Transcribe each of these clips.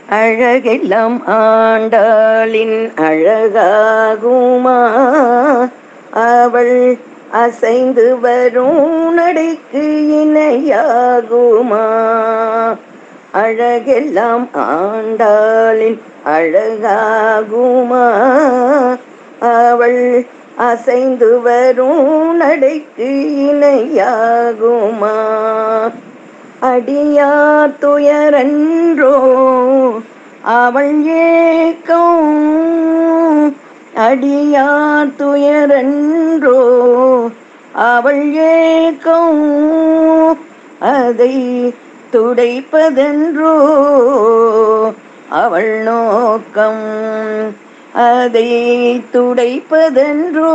அழகெல்லாம் ஆண்டாளின் அழகாகுமா? அவள் அசைந்து வரும் நடைக்கு இணையாகுமா? அழகெல்லாம் ஆண்டாளின் அழகாகுமா? அவள் அசைந்து வரும் நடைக்கு இணையாகுமா? அடியார் துயரன்றோ அவள் ஏக்கம், அடியார் துயரன்றோ அவள் ஏக்கம், அதை துடைப்பதென்றோ அவள் நோக்கம், அதை துடைப்பதென்றோ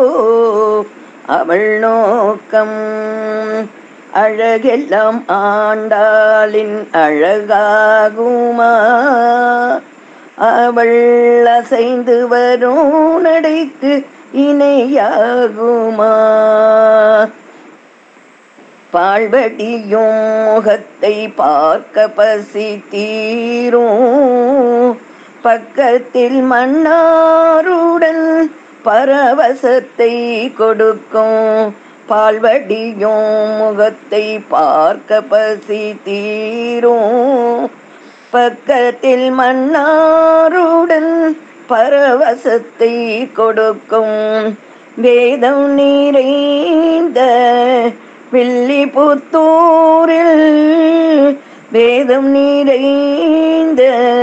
அவள் நோக்கம். அழகெல்லாம் ஆண்டாளின் அழகாகுமா? அவள் அசைந்து வரும் நடைக்கு இணையாகுமா? பால்வடியும் முகத்தை பார்க்க பசி தீரும், பக்கத்தில் மன்னாருடன் பரவசத்தை கொடுக்கும். பால்வடியும் முகத்தை பார்க்க பசி தீரும், பக்கத்தில் மன்னாருடன் பரவசத்தை கொடுக்கும். வேதம் நிறைந்த வில்லிபுத்தூரில், வேதம் நிறைந்த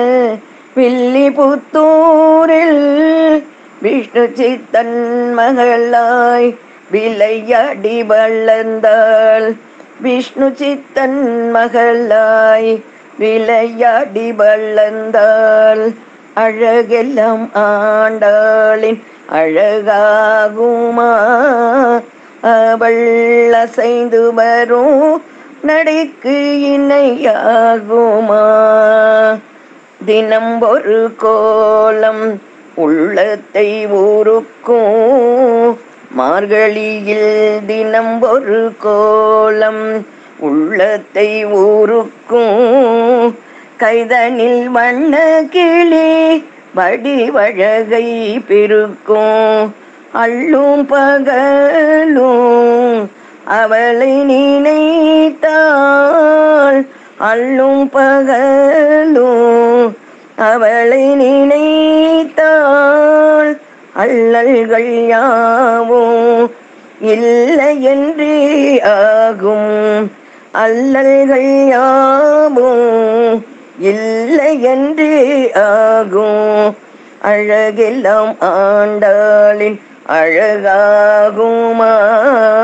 வில்லிபுத்தூரில் விஷ்ணு சித்தன் மகளாய் விளையாடி வளர்ந்தாள். விஷ்ணு சித்தன் மகளாய் விளையாடி வளர்ந்தாள். அழகெல்லாம் ஆண்டாளின் அழகாகுமா? அவள் அசைந்து வரும் நடைக்கு இணையாகுமா? தினம் ஒரு கோலம் உள்ளத்தை ஊருக்கும், மார்கழியில் தினம் ஒரு கோலம் உள்ளத்தை ஊருக்கும். கைதனில் வண்ண கிளி வடிவழகை பெருக்கும். அள்ளும் பகலும் அவளை நினைத்தாள், அள்ளும் பகலும் அவளை நினைத்தாள். அல்லல்கள் யாவும் இல்லை என்றே ஆகும், அல்லல்கள் யாவும் இல்லை என்றே ஆகும். அழகெல்லாம் ஆண்டாளின் அழகாகுமா?